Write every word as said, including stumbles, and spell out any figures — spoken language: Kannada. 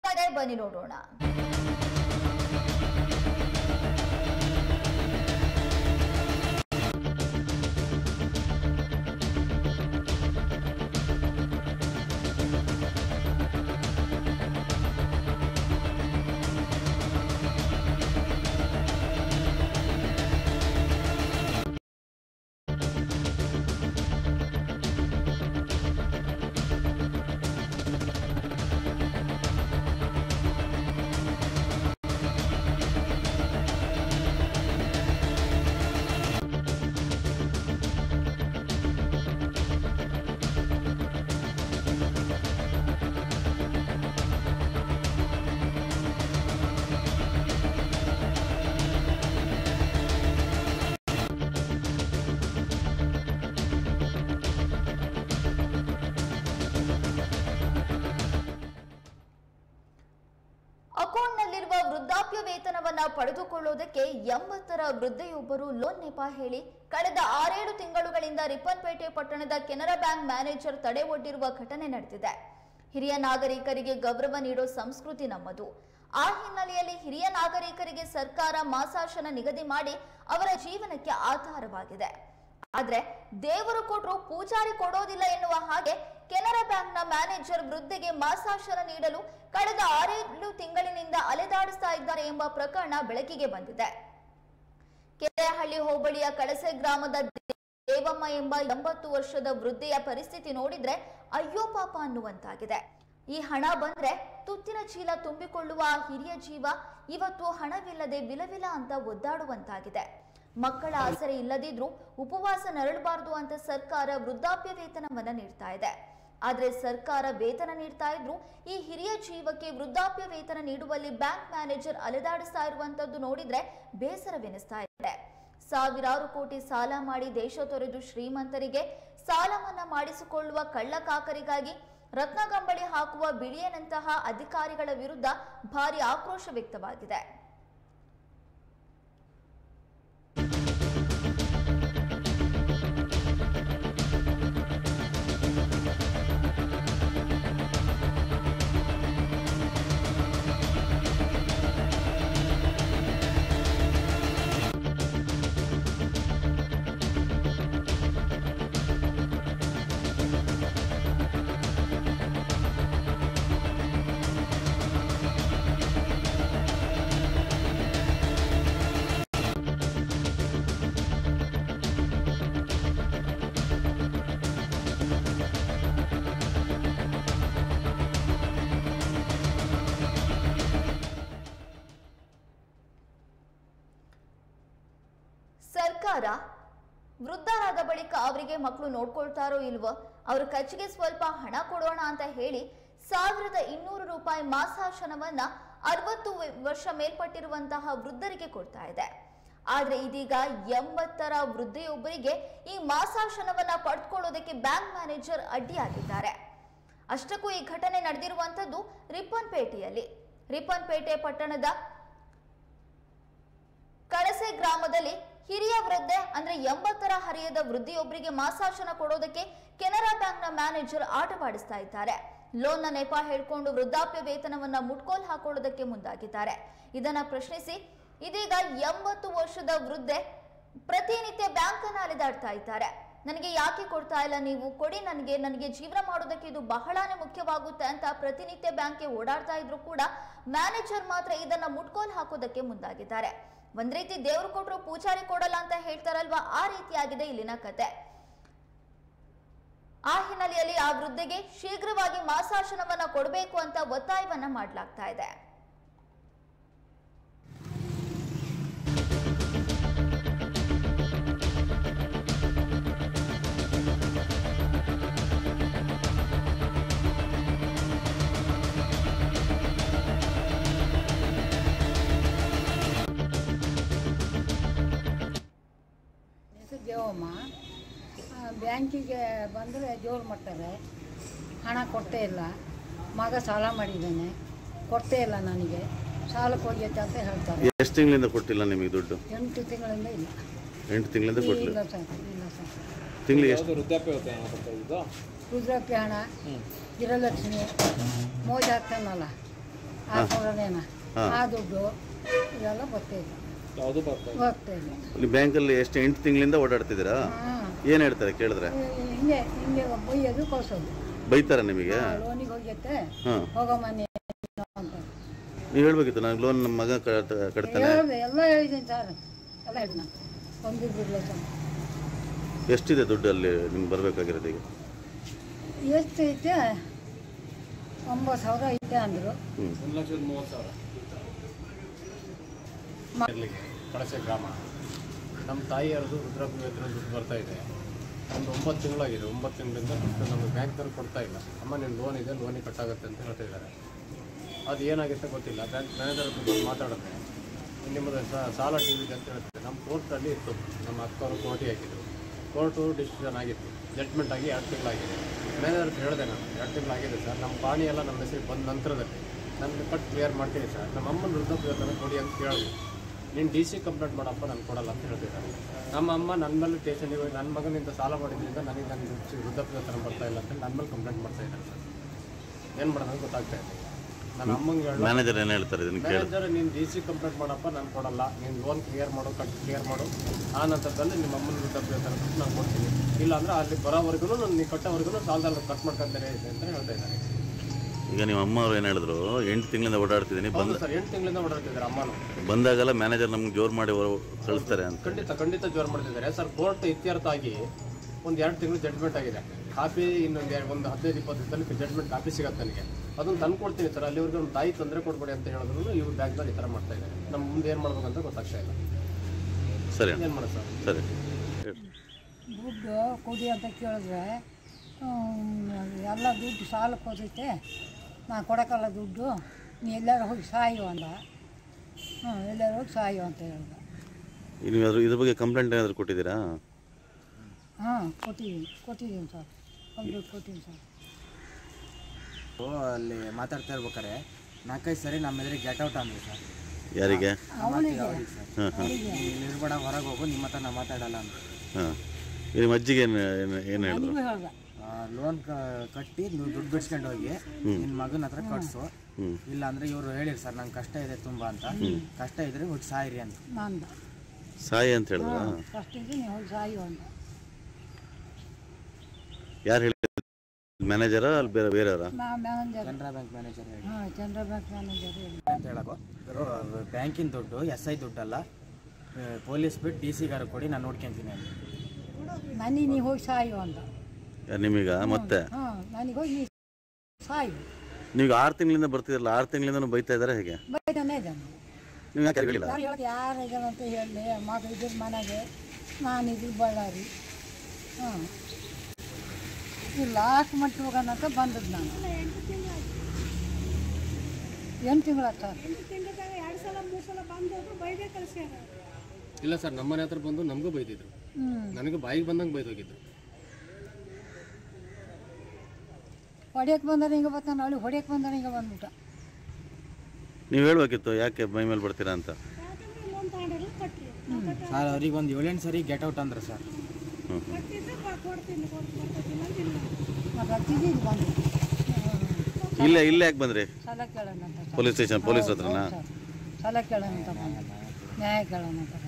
ಬನ್ನಿ ನೋಡೋಣ. ಅಕೌಂಟ್ನಲ್ಲಿರುವ ವೃದ್ಧಾಪ್ಯ ವೇತನವನ್ನ ಪಡೆದುಕೊಳ್ಳುವುದಕ್ಕೆ ಎಂಬತ್ತರ ವೃದ್ಧೆಯೊಬ್ಬರು ಲೋನ್ ನೆಪ ಹೇಳಿ ಕಳೆದ ಆರೇಳು ತಿಂಗಳುಗಳಿಂದ ರಿಪ್ಪನ್ಪೇಟೆ ಪಟ್ಟಣದ ಕೆನರಾ ಬ್ಯಾಂಕ್ ಮ್ಯಾನೇಜರ್ ತಡೆ ಒಡ್ಡಿರುವ ಘಟನೆ ನಡೆದಿದೆ. ಹಿರಿಯ ನಾಗರಿಕರಿಗೆ ಗೌರವ ನೀಡೋ ಸಂಸ್ಕೃತಿ ನಮ್ಮದು. ಆ ಹಿನ್ನೆಲೆಯಲ್ಲಿ ಹಿರಿಯ ನಾಗರಿಕರಿಗೆ ಸರ್ಕಾರ ಮಾಸಾಶನ ನಿಗದಿ ಮಾಡಿ ಅವರ ಜೀವನಕ್ಕೆ ಆಧಾರವಾಗಿದೆ. ಆದ್ರೆ ದೇವರು ಕೊಟ್ಟರು ಪೂಜಾರಿ ಕೊಡೋದಿಲ್ಲ ಎನ್ನುವ ಹಾಗೆ ಕೆನರಾ ಬ್ಯಾಂಕ್ನ ಮ್ಯಾನೇಜರ್ ವೃದ್ಧೆಗೆ ಮಾಸಾಶನ ನೀಡಲು ಕಳೆದ ಆರೇಳು ತಿಂಗಳಿನಿಂದ ಅಲೆದಾಡಿಸ್ತಾ ಇದ್ದಾರೆ ಎಂಬ ಪ್ರಕರಣ ಬೆಳಕಿಗೆ ಬಂದಿದೆ. ಕೆರೆಹಳ್ಳಿ ಹೋಬಳಿಯ ಕಳಸೆ ಗ್ರಾಮದ ದೇವಮ್ಮ ಎಂಬ ಎಂಬತ್ತು ವರ್ಷದ ವೃದ್ಧೆಯ ಪರಿಸ್ಥಿತಿ ನೋಡಿದ್ರೆ ಅಯ್ಯೋ ಪಾಪ ಅನ್ನುವಂತಾಗಿದೆ. ಈ ಹಣ ಬಂದ್ರೆ ತುತ್ತಿನ ಚೀಲ ತುಂಬಿಕೊಳ್ಳುವ ಆ ಹಿರಿಯ ಜೀವ ಇವತ್ತು ಹಣವಿಲ್ಲದೆ ವಿಲವಿಲ ಅಂತ ಒದ್ದಾಡುವಂತಾಗಿದೆ. ಮಕ್ಕಳ ಆಸರೆ ಇಲ್ಲದಿದ್ರೂ ಉಪವಾಸ ನರಳಬಾರದು ಅಂತ ಸರ್ಕಾರ ವೃದ್ಧಾಪ್ಯ ವೇತನವನ್ನ ನೀಡ್ತಾ ಇದೆ. ಆದ್ರೆ ಸರ್ಕಾರ ವೇತನ ನೀಡ್ತಾ ಇದ್ರು ಈ ಹಿರಿಯ ಜೀವಕ್ಕೆ ವೃದ್ಧಾಪ್ಯ ವೇತನ ನೀಡುವಲ್ಲಿ ಬ್ಯಾಂಕ್ ಮ್ಯಾನೇಜರ್ ಅಲೆದಾಡಿಸ್ತಾ ಇರುವಂತದ್ದು ನೋಡಿದ್ರೆ ಬೇಸರವೆನಿಸ್ತಾ ಇದೆ. ಸಾವಿರಾರು ಕೋಟಿ ಸಾಲ ಮಾಡಿ ದೇಶ ತೊರೆದು ಶ್ರೀಮಂತರಿಗೆ ಸಾಲ ಮನ್ನಾ ಮಾಡಿಸಿಕೊಳ್ಳುವ ಕಳ್ಳಕಾಕರಿಗಾಗಿ ರತ್ನಗಂಬಳಿ ಹಾಕುವ ಬಿಳಿಯನಂತಹ ಅಧಿಕಾರಿಗಳ ವಿರುದ್ಧ ಭಾರಿ ಆಕ್ರೋಶ ವ್ಯಕ್ತವಾಗಿದೆ. ಸರ್ಕಾರ ವೃದ್ಧರಾದ ಬಳಿಕ ಅವರಿಗೆ ಮಕ್ಕಳು ನೋಡ್ಕೊಳ್ತಾರೋ ಇಲ್ವೋ ಅವ್ರ ಖರ್ಚಿಗೆ ಸ್ವಲ್ಪ ಹಣ ಕೊಡೋಣ ಅಂತ ಹೇಳಿ ಸಾವಿರದ ಇನ್ನೂರು ರೂಪಾಯಿ ಮಾಸಾಶನವನ್ನ ಅರವತ್ತು ವರ್ಷ ಮೇಲ್ಪಟ್ಟಿರುವಂತಹ ವೃದ್ಧರಿಗೆ ಕೊಡ್ತಾ ಇದೆ. ಆದ್ರೆ ಇದೀಗ ಎಂಬತ್ತರ ವೃದ್ಧೆಯೊಬ್ಬರಿಗೆ ಈ ಮಾಸಾಶನವನ್ನ ಪಡೆದುಕೊಳ್ಳೋದಕ್ಕೆ ಬ್ಯಾಂಕ್ ಮ್ಯಾನೇಜರ್ ಅಡ್ಡಿಯಾಗಿದ್ದಾರೆ. ಅಷ್ಟಕ್ಕೂ ಈ ಘಟನೆ ನಡೆದಿರುವಂತದ್ದು ರಿಪ್ಪನ್ಪೇಟೆಯಲ್ಲಿ. ರಿಪ್ಪನ್ಪೇಟೆ ಪಟ್ಟಣದ ಕಳಸೆ ಗ್ರಾಮದಲ್ಲಿ ಹಿರಿಯ ವೃದ್ಧೆ ಅಂದ್ರೆ ಎಂಬತ್ತರ ಹರಿಯದ ವೃದ್ಧಿಯೊಬ್ಬರಿಗೆ ಮಾಸಾಶನ ಕೊಡೋದಕ್ಕೆ ಕೆನರಾ ಬ್ಯಾಂಕ್ನ ಮ್ಯಾನೇಜರ್ ಆಟವಾಡಿಸ್ತಾ ಇದ್ದಾರೆ. ಲೋನ್ನ ನೆಪ ಹೇಳ್ಕೊಂಡು ವೃದ್ಧಾಪ್ಯ ವೇತನವನ್ನ ಮುಟ್ಕೋಲ್ ಹಾಕೊಳ್ಳೋದಕ್ಕೆ ಮುಂದಾಗಿದ್ದಾರೆ. ಇದನ್ನ ಪ್ರಶ್ನಿಸಿ ಇದೀಗ ಎಂಬತ್ತು ವರ್ಷದ ವೃದ್ಧೆ ಪ್ರತಿನಿತ್ಯ ಬ್ಯಾಂಕ್ ಅನ್ನ ಅಲೆದಾಡ್ತಾ ಇದ್ದಾರೆ. ನನಗೆ ಯಾಕೆ ಕೊಡ್ತಾ ಇಲ್ಲ ನೀವು, ಕೊಡಿ ನನಗೆ, ನನಗೆ ಜೀವನ ಮಾಡೋದಕ್ಕೆ ಇದು ಬಹಳಾನೇ ಮುಖ್ಯವಾಗುತ್ತೆ ಅಂತ ಪ್ರತಿನಿತ್ಯ ಬ್ಯಾಂಕ್ಗೆ ಓಡಾಡ್ತಾ ಇದ್ರು ಕೂಡ ಮ್ಯಾನೇಜರ್ ಮಾತ್ರ ಇದನ್ನ ಮುಟ್ಕೋಲ್ ಹಾಕೋದಕ್ಕೆ ಮುಂದಾಗಿದ್ದಾರೆ. ಒಂದ್ ರೀತಿ ದೇವ್ರು ಕೊಟ್ರು ಪೂಜಾರಿ ಕೊಡಲ್ಲ ಅಂತ ಹೇಳ್ತಾರಲ್ವಾ, ಆ ರೀತಿಯಾಗಿದೆ ಇಲ್ಲಿನ ಕತೆ. ಆ ಹಿನ್ನೆಲೆಯಲ್ಲಿ ಆ ವೃದ್ಧೆಗೆ ಶೀಘ್ರವಾಗಿ ಮಾಸಾಶನವನ್ನ ಕೊಡಬೇಕು ಅಂತ ಒತ್ತಾಯವನ್ನ ಮಾಡಲಾಗ್ತಾ ಇದೆ. ದೇವಮ್ಮ ಬ್ಯಾಂಕಿಗೆ ಬಂದರೆ ಜೋರು ಮಾಡ್ತಾರೆ, ಹಣ ಕೊಟ್ಟೇ ಇಲ್ಲ, ಮಗ ಸಾಲ ಮಾಡಿದ್ದಾನೆ, ಕೊಟ್ಟೇ ಇಲ್ಲ, ನನಗೆ ಸಾಲ ಕೊಡ್ಯತ್ತೆ ಅಂತ ಹೇಳ್ತಾರೆ. ಎಷ್ಟು ತಿಂಗಳಿಂದ ಕೊಟ್ಟಿಲ್ಲ ನಿಮಗೆ ದುಡ್ಡು? ಎಂಟು ತಿಂಗಳಿಂದ ಇಲ್ಲ. ಎಂಟು ತಿಂಗಳಿಂದ ಕೊಟ್ಟಿಲ್ಲ? ಇಲ್ಲ ಸರ್, ಇಲ್ಲ ಸರ್. ತಿಂಗಳಿಗೆ ಎಷ್ಟು ವೃದ್ಧಾಪ್ಯ ವೇತನ? ವೃದ್ಧಾಪ್ಯ ಹಣ, ಗೃಹಲಕ್ಷ್ಮಿ, ಮೋಜ ಆಗ್ತಾನಲ್ಲ ಕೊಡೋದೇನ ಆ ದುಡ್ಡು ಇದೆಲ್ಲ ಬರ್ತಾ ಇಲ್ಲ ಯಾವುದು ಬರ್ತಾ ಇಲ್ಲ ಬರ್ತಾ ಇಲ್ಲ ಇಲ್ಲಿ ಬ್ಯಾಂಕಲ್ಲಿ ಎಷ್ಟು ಎಂಟು ತಿಂಗಳಿಂದ ಓಡಾಡ್ತಿದ್ದೀರಾ? ಹಾಂ ಏನು ಹೇಳ್ತಾರೆ ಕೇಳಿದ್ರೆ? ಹಿಂಗೆ ಹಿಂಗೆ ಬೈಯೋದು ಕಳ್ಸೋದು. ಬೈತಾರ ನಿಮಗೆ? ಲೋನಿಗೆ ಹೋಗ್ಯತ್ತೆ ಹಾಂ ಹೋಗೋ ಮನೆ ಅಂತ ನೀವು ಹೇಳ್ಬೇಕಿತ್ತು, ನಾನು ಲೋನ್ ನಮ್ಮ ಮಗ ಕಟ್- ಕಟ್ತಾನೆ. ಹೇಳಿದೆ, ಎಲ್ಲ ಹೇಳಿದ್ದೀನಿ ಸರ್, ಎಲ್ಲ ಹೇಳಿದ ಒಂದು ಬಿಡಲ ಸರ್. ಎಷ್ಟಿದೆ ದುಡ್ಡು ಅಲ್ಲಿ ನಿಮ್ಗೆ ಬರಬೇಕಾಗಿರೋದು ಈಗ? ಎಷ್ಟು ಐತೆ? ಒಂಬತ್ತು ಸಾವಿರ ಐತೆ ಅಂದರು. ಹ್ಞೂ ಒಂದು ಲಕ್ಷದ ಮೂವತ್ತು ಸಾವಿರ ಇರಲಿಕ್ಕೆ ಕಳಸೆ ಗ್ರಾಮ. ನಮ್ಮ ತಾಯಿಯರದು ರುದ್ರಾಪುರ ವೇತನ ದುಡ್ಡು ಬರ್ತಾ ಇದೆ. ಒಂದು ಒಂಬತ್ತು ತಿಂಗಳಾಗಿದೆ. ಒಂಬತ್ತು ತಿಂಗಳಿಂದ ದುಡ್ಡು ನಮಗೆ ಬ್ಯಾಂಕ್ನವ್ರು ಕೊಡ್ತಾ ಇಲ್ಲ. ಅಮ್ಮ ನಿನ್ನ ಲೋನ್ ಇದೆ, ಲೋನಿಗೆ ಕಟ್ಟಾಗುತ್ತೆ ಅಂತ ಹೇಳ್ತಾ ಇದ್ದಾರೆ. ಅದು ಏನಾಗುತ್ತೆ ಗೊತ್ತಿಲ್ಲ. ಬ್ಯಾಂಕ್ ಮ್ಯಾನೇಜರ್ ಬಗ್ಗೆ ಮಾತಾಡುತ್ತೆ, ನಿಮ್ಮದು ಸಾಲ ಟಿ ವಿದೆ ಅಂತ ಹೇಳ್ತಾರೆ. ನಮ್ಮ ಕೋರ್ಟಲ್ಲಿ ಇತ್ತು, ನಮ್ಮ ಅಕ್ಕವರು ಕೋರ್ಟಿಗೆ ಹಾಕಿದ್ರು. ಕೋರ್ಟು ಡಿಸಿಷನ್ ಆಗಿತ್ತು, ಜಡ್ಜ್ಮೆಂಟ್ ಆಗಿ ಎರಡು ತಿಂಗಳಾಗಿದೆ. ಮ್ಯಾನೇಜರ್ ಹೇಳಿದೆ ನಾನು, ಎರಡು ತಿಂಗಳಾಗಿದೆ ಸರ್, ನಮ್ಮ ಪಾಣಿ ಎಲ್ಲ ನಮ್ಮ ಹೆಸರಿಗೆ ಬಂದ ನಂತರದಲ್ಲಿ ನಾನು ಕಟ್ ಕ್ಲಿಯರ್ ಮಾಡ್ತೀನಿ ಸರ್. ನಮ್ಮ ಅಮ್ಮನ ವೃದ್ಧಾಪ್ಯ ವೇತನ ಕೊಡಿ ಅಂತ ಕೇಳಿದ್ವಿ. ನೀನು ಡಿ ಸಿ ಕಂಪ್ಲೇಂಟ್ ಮಾಡಪ್ಪ, ನಾನು ಕೊಡಲ್ಲ ಅಂತ ಹೇಳ್ತಿದ್ದಾರೆ. ನಮ್ಮ ಅಮ್ಮ ನನ್ನ ಮೇಲೆ ಸ್ಟೇಷನ್ಗೆ ಹೋಗಿ ನನ್ನ ಮಗನಿಂದ ಸಾಲ ಮಾಡಿದ್ರಿಂದ ನನಗೆ ನನ್ನ ವೃದ್ಧಾಪ್ಯ ವೇತನ ಬರ್ತಾ ಇಲ್ಲ ಅಂತ ನನ್ನ ಮೇಲೆ ಕಂಪ್ಲೇಂಟ್ ಮಾಡ್ತಾ ಇದ್ದಾರೆ ಸರ್. ಏನು ಮಾಡೋದು ಗೊತ್ತಾಗ್ತಾ ಇದೆ. ನನ್ನ ಅಮ್ಮಂಗೆ ಮ್ಯಾನೇಜರ್ ಏನು ಹೇಳ್ತಾರೆ ಇದನ್ನು ಕೇಳಿ? ಮ್ಯಾನೇಜರ್ ನೀನು ಡಿ ಸಿ ಕಂಪ್ಲೇಂಟ್ ಮಾಡಪ್ಪ, ನಾನು ಕೊಡಲ್ಲ, ನೀನು ಲೋನ್ ಕ್ಲಿಯರ್ ಮಾಡು, ಕಟ್ ಕ್ಲಿಯರ್ ಮಾಡು, ಆ ನಂತರದಲ್ಲಿ ನಿಮ್ಮ ಅಮ್ಮನ ವೃದ್ಧಾಪ್ಯ ವೇತನ ಕೊಟ್ಟು ನಾನು ಕೊಡ್ತೀನಿ. ಇಲ್ಲಾಂದರೆ ಅಲ್ಲಿ ಬರೋವರೆಗೂ ನಾನು ನೀವು ಕಟ್ಟೋವರೆಗೂ ಸಾಲದಲ್ಲಿ ಕಟ್ ಮಾಡ್ಕೊಂತಾರೆ ಅಂತ ಹೇಳ್ತಾ ಇದ್ದಾರೆ. ಈಗ ನಿಮ್ಮ ಅಮ್ಮ ಅವ್ರು ಏನು ಹೇಳಿದ್ರು? ಎಂಟು ತಿಂಗಳಿಂದ ಓಡಾಡ್ತಿದ್ದೀನಿ, ಬಂದ ಸರ್ ಎಂಟು ತಿಂಗಳಿಂದ ಓಡಾಡ್ತಿದ್ದಾರೆ ಅಮ್ಮನು. ಬಂದಾಗೆಲ್ಲ ಮ್ಯಾನೇಜರ್ ನಮ್ಗೆ ಜೋರು ಮಾಡಿ ಹೊರ- ಕಳಿಸ್ತಾರೆ ಅಂತ. ಖಂಡಿತ ಖಂಡಿತ ಜೋರು ಮಾಡ್ತಿದ್ದಾರೆ ಸರ್. ಕೋರ್ಟ್ ಇತ್ಯರ್ಥ ಆಗಿ ಒಂದು ಎರಡು ತಿಂಗಳು ಜಡ್ಜ್ಮೆಂಟ್ ಆಗಿದೆ. ಕಾಪಿ ಇನ್ನೊಂದು ಎರಡು ಒಂದು ಹದಿನೈದು ಇಪ್ಪತ್ತು ದಿವಸದಲ್ಲಿ ಜಡ್ಜ್ಮೆಂಟ್ ಕಾಪಿ ಸಿಗುತ್ತೆ ನನಗೆ. ಅದನ್ನು ತಂದು ಕೊಡ್ತೀನಿ ಸರ್. ಅಲ್ಲಿವರೆಗೂ ನಮ್ಮ ತಾಯಿ ತೊಂದರೆ ಕೊಡ್ಬೇಡಿ ಅಂತ ಹೇಳಿದ್ರು ಇವ್ರು ಬ್ಯಾಂಕ್ನಲ್ಲಿ ಈ ಥರ ಮಾಡ್ತಾ ಇದ್ದಾರೆ. ನಮ್ಮ ಮುಂದೆ ಏನು ಮಾಡ್ಬೇಕಂತ ಗೊತ್ತಾಗ್ತಾ ಇಲ್ಲ. ಸರಿ ಏನು ಮಾಡೋದು ಸರ್? ಸರಿ. ದುಡ್ಡು ಕೊಡಿ ಅಂತ ಕೇಳಿದ್ರೆ ಎಲ್ಲ ದುಡ್ಡು ಸಾಲಕ್ಕೆ ಹೋದೈತೆ, ನಾನು ಕೊಡೋಕ್ಕಲ್ಲ ದುಡ್ಡು, ನೀ ಎಲ್ಲರೂ ಹೋಗಿ ಸಾಯು ಅಂದ. ಹ್ಞೂ ಎಲ್ಲರೂ ಹೋಗಿ ಸಾಯು ಅಂತ ಹೇಳ್ದ. ನೀವು ಅದ್ರ ಇದ್ರ ಬಗ್ಗೆ ಕಂಪ್ಲೇಂಟ್ ಏನಾದರೂ ಕೊಟ್ಟಿದ್ದೀರಾ? ಹಾಂ ಕೊಟ್ಟಿದ್ದೀನಿ ಕೊಟ್ಟಿದ್ದೀನಿ ಸರ್, ಕಂಪ್ಲೀಟ್ ಕೊಟ್ಟಿದ್ದೀನಿ ಸರ್. ಅಲ್ಲಿ ಮಾತಾಡ್ತಾ ಇರ್ಬೇಕಾರೆ ನಾಲ್ಕೈದು ಸರಿ ನಮ್ಮ ಎದುರಿಗೆ ಗೆಟ್ ಔಟ್ ಅಂದ್ವಿ ಸರ್. ಯಾರಿಗೆ? ಅವಳಿಗೆ ಹಾಂ ಹಾಂ ನೀನು ಇರ್ಬೇಡ, ಹೊರಗೆ ಹೋಗು, ನಿಮ್ಮ ಹತ್ರ ನಾ ಮಾತಾಡಲ್ಲ ಅಂತ. ಹಾಂ ನಿಮ್ಮ ಅಜ್ಜಿಗೆ ಏನು ಏನು ಏನು ಹೇಳಿದ್ರು? ನನಗೂ ಹೇಳ್ದ. ಲೋನ್ ಕಟ್ಟಿ ನೀವು ದುಡ್ಡು ಬಿಡ್ಸ್ಕೊಂಡು ಹೋಗಿ ನಿನ್ನ ಮಗನ ಹತ್ರ ಕಟ್ಸು, ಇಲ್ಲ ಅಂದರೆ ಇವರು ಹೇಳಿರಿ ಸರ್ ನಂಗೆ ಕಷ್ಟ ಇದೆ ತುಂಬ ಅಂತ, ಕಷ್ಟ ಇದ್ರೆ ಹೋಗಿ ಸಾಯಿರಿ ಅಂತ. ನಂದ ಸಾಯಿ ಅಂತ ಹೇಳಿದ್ರ? ಕಷ್ಟ ಇದೆ ನೀವು ಹೋಗಿ ಸಾಯು ಅಂದ. ಯಾರು ಹೇಳಿ? ಮ್ಯಾನೇಜರಾ ಅಲ್ಲಿ ಬೇರೆ ಬೇರೆಯವರ? ನಾ ಮ್ಯಾನೇಜರ್. ಕೆನರಾ ಬ್ಯಾಂಕ್ ಮ್ಯಾನೇಜರ್ ಹೇಳಿ ಹಾಂ ಕೆನರಾ ಬ್ಯಾಂಕ್ ಮ್ಯಾನೇಜರ್ ಹೇಳಿ ಅಂತ ಹೇಳೋದು. ಬ್ಯಾಂಕಿನ ದುಡ್ಡು ಎಸ್ ಐ ದುಡ್ಡಲ್ಲ, ಪೊಲೀಸ್ ಬಿಟ್ಟು ಡಿ ಸಿಗಾರ ಕೊಡಿ, ನಾನು ನೋಡ್ಕೊತೀನಿ ಅಂತ. ನನಗೆ ನೀವು ಹೋಗಿ ಸಾಯು ಅಂದ. ನಿಮೀಗ ಮತ್ತೆ? ಹಾಂ ನನಗೆ ಹೋಗಿ ನೀ ಸಾಯು. ನೀವು ಆರು ತಿಂಗಳಿಂದ ಬರ್ತಿದ್ರಲ್ಲ, ಆರು ತಿಂಗಳಿಂದ ಬೈತಾ ಇದ್ದಾರೆ ಹೇಗೆ? ಬೈತಾನೆ ಇದ್ದಾನೆ. ನೀವು ಯಾಕೆ ಹೇಳಿಲ್ಲ? ಯಾರು ಹೇಳೋದು ಯಾರು ಇದ್ದಾನೆ ಅಂತ ಹೇಳಿ, ಮಗ ಇದ್ರ ಮನೆಗೆ, ನಾನು ಇದ್ರ ಬಳ್ಳಾರಿ. ಹಾಂ ಈ ಲಾಸ್ಟ್ ಮಟ್ಟ ಹೋಗೋಣ ಅಂತ ಬಂದದ್ದು ನಾನು. ಎಂಟು ತಿಂಗಳ ಸರ್. ಇಲ್ಲ ಸರ್, ನಮ್ಮ ಮನೆ ಹತ್ರ ಬಂದು ನಮಗೂ ಬೈದಿದ್ರು. ಹ್ಞೂ ನನಗೆ ಬಾಯಿಗೆ ಬಂದಂಗೆ ಬೈದೋಗಿದ್ರು. ಹೊಡ್ಯಕ್ಕೆ ಬಂದರೆ ಹಿಂಗೆ ಬರ್ತಾನೆ, ಅವಳಿಗೆ ಹೊಡ್ಯಕ್ಕೆ ಬಂದರೆ ಹಿಂಗೆ ಬಂದ್ಬಿಟ್ಟ. ನೀವು ಹೇಳ್ಬೇಕಿತ್ತು ಯಾಕೆ ಮೈ ಮೇಲೆ ಬರ್ತೀರಾ ಅಂತ. ಸರ್ ಅವ್ರಿಗೆ ಒಂದು ಏಳೆಂಟು ಸರಿ ಗೆಟ್ ಔಟ್ ಅಂದ್ರೆ ಸರ್. ಹ್ಞೂ ಮತ್ತು ಹತ್ತಿದ್ದು ಇದು ಬಂದು ಇಲ್ಲೇ ಇಲ್ಲೇ ಯಾಕೆ ಬಂದ್ರಿ? ಸಾಲ ಕೇಳೋಣ ಅಂತ. ಪೊಲೀಸ್ ಸ್ಟೇಷನ್ ಪೊಲೀಸ್ ಹತ್ರನಾ? ಸಾಲ ಕೇಳೋಣ ಅಂತ ಬಂದ, ನ್ಯಾಯ ಕೇಳೋಣ ಅಂತ ಬಂದ.